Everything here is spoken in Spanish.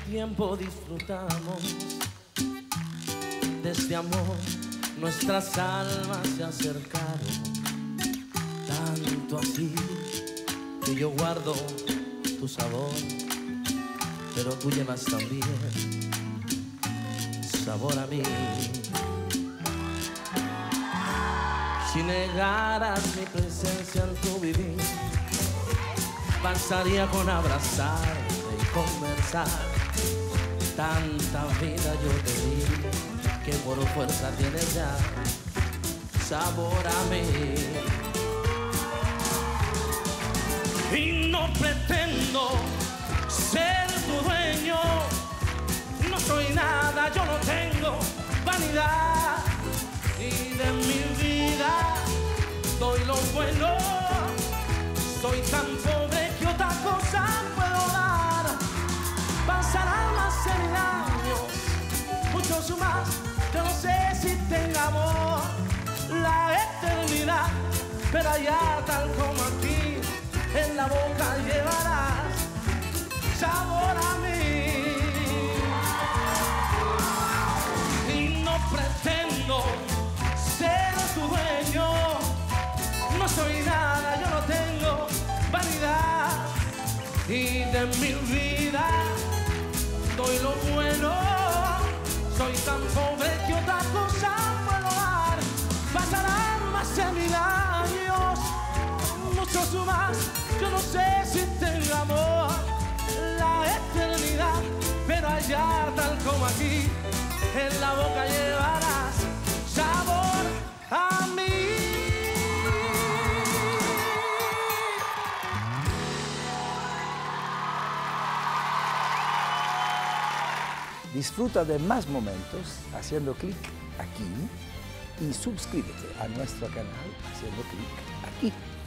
tiempo disfrutamos de este amor, nuestras almas se acercaron, tanto así que yo guardo tu sabor, pero tú llevas también sabor a mí. Si negaras mi presencia en tu vivir, bastaría con abrazarte y conversar. Tanta vida yo te di que por fuerza tienes ya sabor a mí. Y no pretendo ser tu dueño, no soy nada, yo no tengo vanidad, y de mi vida doy lo bueno. Soy tan pobre que otra cosa puedo dar. Pasarán más de 1000 años, muchos más, yo no sé si tenga amor la eternidad, pero allá tal como aquí en la boca llevarás sabor a mí. Y no pretendo ser tu dueño, no soy nada, yo no tengo vanidad, y de mi vida doy lo bueno. Soy tan pobre que otra cosa puedo dar. Pasarán más de 1000 años, muchos más, yo no sé si tengo amor la eternidad, pero allá tal como aquí en la boca llevarás sabor a mí. Disfruta de más momentos haciendo clic aquí y suscríbete a nuestro canal haciendo clic aquí.